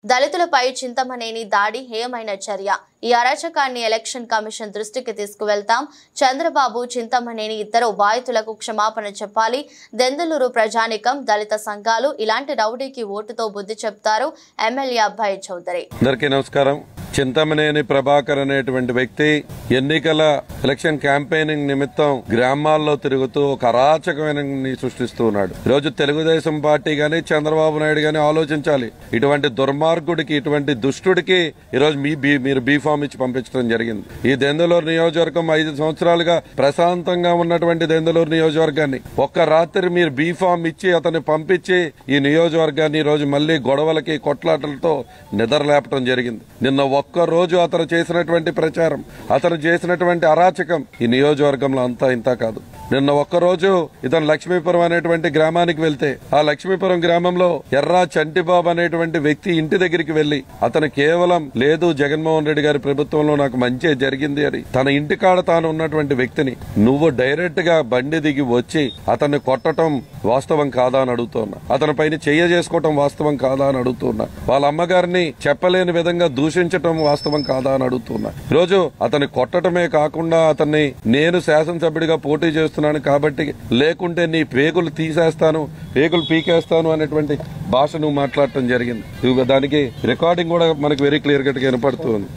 దళితులపై చింతమనేని దాడి హేయమైన చర్య. ఈ అరాచకాన్ని ఎలక్షన్ కమిషన్ దృష్టికి తీసుకువెళ్తాం. చంద్రబాబు, చింతమనేని ఇద్దరు బాధితులకు క్షమాపణ చెప్పాలి. దెందులూరు ప్రజానికం, దళిత సంఘాలు ఇలాంటి రౌడీకి ఓటుతో బుద్ధి చెప్తారు. ఎమ్మెల్యే అబ్బాయి చౌదరి. అందరికీ నమస్కారం. చింతమనేని ప్రభాకర్ అనేటువంటి వ్యక్తి ఎన్నికల ఎలక్షన్ క్యాంపెయినింగ్ నిమిత్తం గ్రామాల్లో తిరుగుతూ ఒక అరాచకమైన సృష్టిస్తూ ఉన్నాడు. ఈరోజు తెలుగుదేశం పార్టీ గాని చంద్రబాబు నాయుడు గాని ఆలోచించాలి. ఇటువంటి దుర్మార్గుడికి, ఇటువంటి దుష్టుడికి ఈరోజు మీరు బీఫామ్ ఇచ్చి పంపించడం జరిగింది. ఈ దెందులూరు నియోజకవర్గం 5 సంవత్సరాలుగా ప్రశాంతంగా ఉన్నటువంటి దెందులూరు నియోజకవర్గాన్ని ఒక్క రాత్రి మీరు బీఫామ్ ఇచ్చి అతన్ని పంపించి ఈ నియోజకవర్గాన్ని ఈరోజు మళ్లీ గొడవలకి, కొట్లాటలతో నిద్రలేపడం జరిగింది. నిన్న ఒక్క రోజు అతను చేసినటువంటి ప్రచారం, అతను చేసినటువంటి అరాచకం ఈ నియోజకవర్గంలో అంతా ఇంత కాదు. నిన్న ఒక్కరోజు ఇతను లక్ష్మీపురం అనేటువంటి గ్రామానికి వెళ్తే ఆ లక్ష్మీపురం గ్రామంలో ఎర్రా చంటిబాబు అనేటువంటి వ్యక్తి ఇంటి దగ్గరికి వెళ్లి అతను కేవలం లేదు జగన్మోహన్ రెడ్డి గారి ప్రభుత్వంలో నాకు మంచి జరిగింది అని తన ఇంటికాడ తాను ఉన్నటువంటి వ్యక్తిని నువ్వు డైరెక్ట్ గా బండి దిగి వచ్చి అతన్ని కొట్టడం వాస్తవం కాదా అని అడుగుతున్నా. అతని పైన చేసుకోవటం వాస్తవం కాదా అని అడుగుతున్నా. వాళ్ళ అమ్మగారిని చెప్పలేని విధంగా దూషించటం వాస్తవం కాదా అని అడుగుతున్నా. ఈరోజు అతన్ని కొట్టడమే కాకుండా అతన్ని నేను శాసనసభ్యుడిగా పోటీ చేస్తున్నాను కాబట్టి లేకుంటే నీ పేగులు తీసేస్తాను, పేగులు పీకేస్తాను అనేటువంటి భాష నువ్వు మాట్లాడటం జరిగింది. దానికి రికార్డింగ్ కూడా మనకు వెరీ క్లియర్ గా వినపడుతుంది.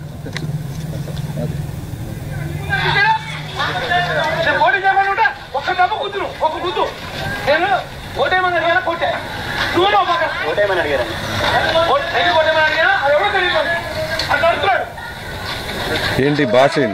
ఏంటి భాష ఏంటి?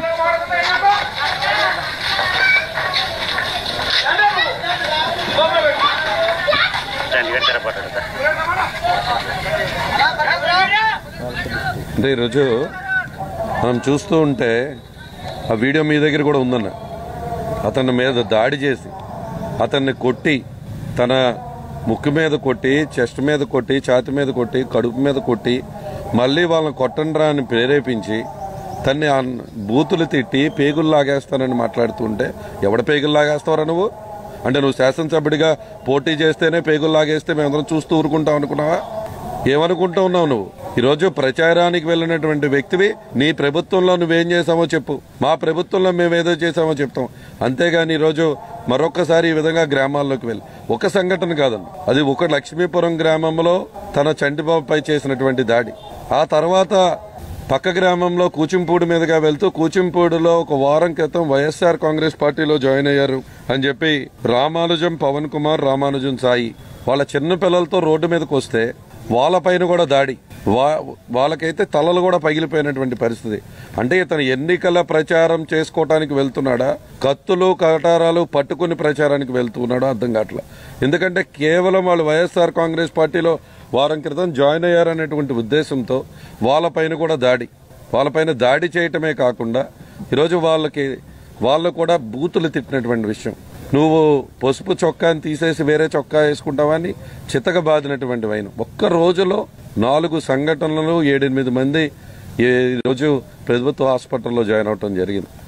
అంటే ఈరోజు మనం చూస్తూ ఉంటే ఆ వీడియో మీ దగ్గర కూడా ఉందన్న, అతని మీద దాడి చేసి అతన్ని కొట్టి తన ముక్కు మీద కొట్టి, చెస్ట్ మీద కొట్టి, ఛాతి మీద కొట్టి, కడుపు మీద కొట్టి మళ్ళీ వాళ్ళని కొట్టండ్రా అని ప్రేరేపించి తన్ని బూతులు తిట్టి పేగులు లాగేస్తానని మాట్లాడుతుంటే ఎవడ పేగులు లాగేస్తావరా నువ్వు? అంటే నువ్వు శాసనసభ్యుడిగా పోటీ చేస్తేనే పేగులు లాగేస్తే మేమందరం చూస్తూ ఊరుకుంటాం అనుకున్నావా? ఏమనుకుంటూ ఉన్నావు నువ్వు? ఈరోజు ప్రచారానికి వెళ్ళినటువంటి వ్యక్తివి నీ ప్రభుత్వంలో నువ్వేం చేసామో చెప్పు, మా ప్రభుత్వంలో మేమేదో చేసామో చెప్తాం. అంతేగాని ఈరోజు మరొకసారి ఈ విధంగా గ్రామాల్లోకి వెళ్ళి ఒక సంఘటన కాదండి, అది ఒక లక్ష్మీపురం గ్రామంలో తన చంటిబాబుపై చేసినటువంటి దాడి. ఆ తర్వాత పక్క గ్రామంలో కూచింపూడి మీదుగా వెళ్తూ కూచింపూడిలో ఒక వారం క్రితం వైఎస్ఆర్ కాంగ్రెస్ పార్టీలో జాయిన్ అయ్యారు అని చెప్పి రామానుజం పవన్ కుమార్, రామానుజం సాయి వాళ్ళ చిన్న పిల్లలతో రోడ్డు మీదకి వస్తే వాళ్ళపైన కూడా దాడి. వాళ్ళకైతే తలలు కూడా పగిలిపోయినటువంటి పరిస్థితి. అంటే ఇతను ఎన్నికల ప్రచారం చేసుకోవటానికి వెళ్తున్నాడా, కత్తులు కటారాలు పట్టుకుని ప్రచారానికి వెళ్తున్నాడో అర్థం కావట్లా. ఎందుకంటే కేవలం వాళ్ళు వైఎస్ఆర్ కాంగ్రెస్ పార్టీలో వారం క్రితం జాయిన్ అయ్యారనేటువంటి ఉద్దేశంతో వాళ్ళపైన కూడా వాళ్ళపైన దాడి చేయటమే కాకుండా ఈరోజు వాళ్ళు కూడా బూతులు తిట్టినటువంటి విషయం. నువ్వు పసుపు చొక్కాని తీసేసి వేరే చొక్కా వేసుకుంటావని చితక బాదినటువంటి వైన ఒక్క రోజులో 4 సంఘటనలు 7-8 మంది ఈ రోజు ప్రభుత్వ హాస్పిటల్లో జాయిన్ అవటం జరిగింది.